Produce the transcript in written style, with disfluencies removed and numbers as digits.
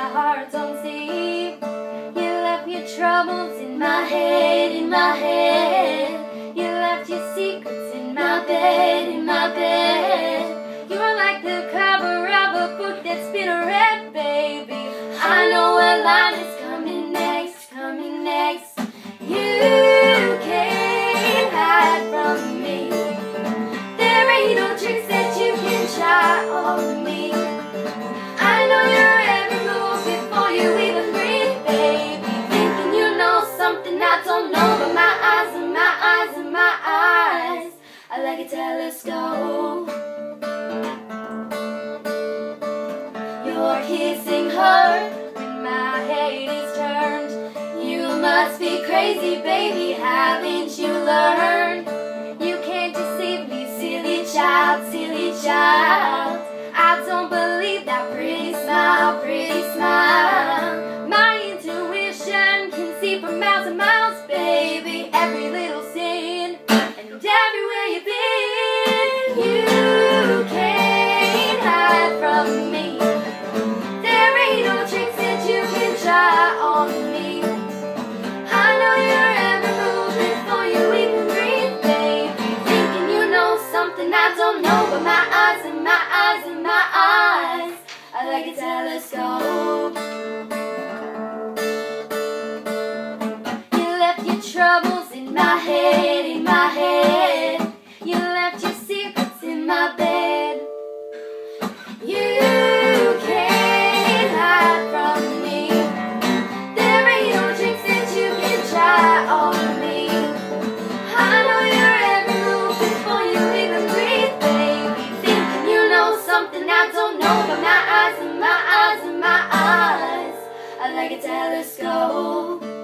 heart don't see. You left your troubles in my head, in my head. You left your secrets in my bed, in my bed. You are like the cover of a book that's been read, baby. I know what line is coming next, coming next. You can't hide from me. There ain't no tricks that you can try on me. I know your every move before you even breathe, baby. Thinking you know something I don't know, but my eyes and my eyes and my eyes are like a telescope. You're kissing her when my head is turned. You must be crazy, baby, haven't you learned? You can't deceive me, silly child, silly child. I don't believe that pretty smile, pretty smile. My intuition can see for miles and miles, baby. Every little sin and everywhere you've been. You can't hide from me. There ain't no tricks that you can try on me. I know your every move before you even breathe, baby. Thinking you know something I don't know, but my eyes and my eyes and my eyes are like a telescope. You left your troubles in my head, in my head. You left your secrets in my bed. You can't hide from me. There ain't no tricks that you can try on me. I know your every move before you even breathe, baby. Thinking you know something I don't know, but my eyes and my eyes and my eyes are like a telescope.